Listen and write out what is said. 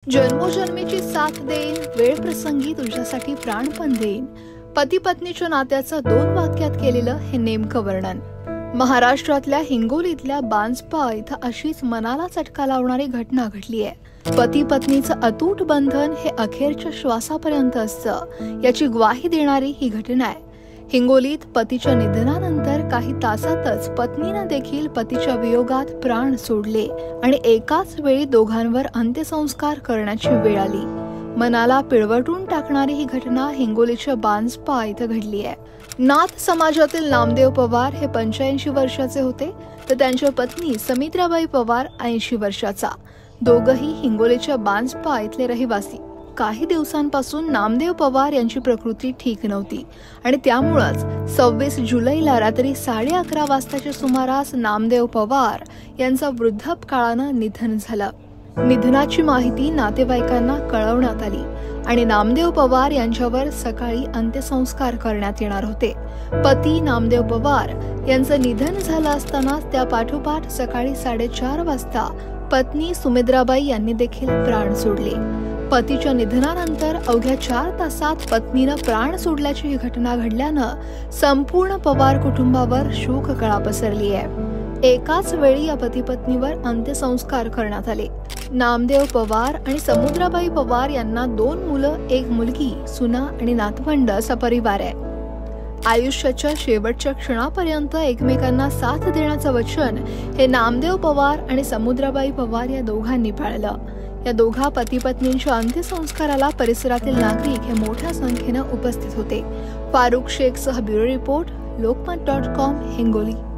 जन्मोजन्मीची साथ देईन, वेळ प्रसंगी तुझ्यासाठी प्राण पण देईन. पती पत्नीच्या नात्याचं 2 वाक्यात केलेलं हे नेमकं वर्णन. महाराष्ट्रातल्या हिंगोलीतल्या बांजपा इथं अशीच मनाला चटका लावणारी घटना घडली आहे. पती पत्नीचं अतूट बंधन हे अखेरच्या श्वासापर्यंत असतं याची ग्वाही देणारी ही घटना आहे. हिंगोलीत पतीच्या निधनानंतर काही तासातच पत्नीनं देखील पतीच्या वियोगात प्राण सोडले आणि एकाच वेळी दोघांवर अंत्यसंस्कार करण्याची वेळ आली. मनाला पिळवटून टाकणारी ही घटना हिंगोलीच्या बांजपा इथं घडली आहे. नाथ समाजातील नामदेव पवार हे 85 वर्षाचे होते, तर त्यांच्या पत्नी समित्राबाई पवार 80 वर्षाचा. दोघंही हिंगोलीच्या बांजपा इथले रहिवासी. काही दिवसांपासून नामदेव पवार यांची प्रकृती ठीक नव्हती आणि त्यामुळेच 26 जुलैला रात्री 11:30 वाजताच्या सुमारास नामदेव पवार यांचं वृद्धापकाळानं निधन झालं. निधनाची माहिती नातेवाईकांना कळवण्यात आली आणि नामदेव पवार यांच्यावर सकाळी अंत्यसंस्कार करण्यात येणार होते. पती नामदेव पवार यांचं निधन झालं असतानाच त्या पाठोपाठ सकाळी 4:30 वाजता पत्नी सुमित्राबाई यांनी देखील प्राण सोडले. पतीच्या निधनानंतर अवघ्या 4 तासात पत्नीनं प्राण सोडल्याची ही घटना घडल्यानं संपूर्ण पवार कुटुंबावर शोककळा पसरली आहे. एकाच वेळी या पती पत्नीवर अंत्यसंस्कार करण्यात आले. नामदेव पवार आणि समुद्राबाई पवार यांना 2 मुलं, 1 मुलगी, सुना आणि नातवंड असा परिवार आहे. आयुष्याच्या शेवटच्या क्षणापर्यंत एकमेकांना साथ देण्याचं वचन हे नामदेव पवार आणि समुद्राबाई पवार या दोघांनी पाळलं. या दोघा पती पत्नींच्या अंत्यसंस्काराला परिसरातील नागरिक हे मोठ्या संख्येनं उपस्थित होते. फारुख शेखसह ब्युरो रिपोर्ट, लोकमत.com, हिंगोली.